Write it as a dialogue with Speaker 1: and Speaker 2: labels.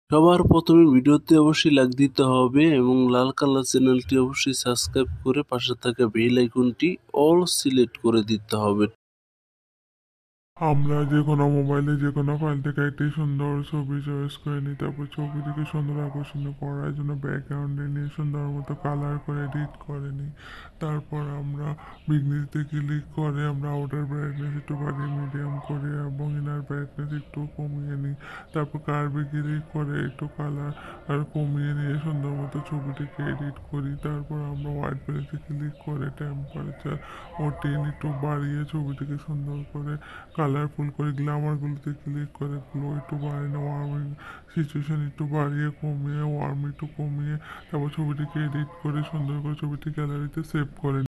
Speaker 1: সবার প্রথমে ভিডিওতে অবশ্যই লাইক দিতে হবে এবং লাল কালার চ্যানেলটি অবশ্যই সাবস্ক্রাইব করে পাশে থাকা বেল আইকনটি অল সিলেক্ট করে দিতে হবে।
Speaker 2: আমরা যে কোনো মোবাইলে যে কোনো ফাইল থেকে একটি সুন্দর ছবি চয়েস করে নিই, তারপর ছবিটিকে সুন্দর আকর্ষণীয় করার জন্য ব্যাকগ্রাউন্ডে নিয়ে সুন্দর মতো কালার করে এডিট করে নিই। তারপর আমরা বিঘ্নিতে ক্লিক করে আমরা আউটার ব্রাইটনেস একটু বাড়িয়ে মিডিয়াম করে এবং ইনার ব্রাইটনেস একটু কমিয়ে নিই। তারপর কার্ভে ক্লিক করে একটু কালার আর কমিয়ে নিয়ে সুন্দর মতো ছবিটিকে এডিট করি। তারপর আমরা হোয়াইট ব্যালেন্সে ক্লিক করে টেম্পারেচার ও টেন একটু বাড়িয়ে ছবিটিকে সুন্দর করে কালারফুল করে গ্ল্যামারগুলোতে ক্লিক করে গ্লো একটু বাড়িয়ে ওয়ার্মিং সিচুয়েশন একটু বাড়িয়ে কমিয়ে ওয়ার্ম একটু কমিয়ে তারপর ছবিটিকে এডিট করে সুন্দর করে ছবিটি গ্যালারিতে সেভ করে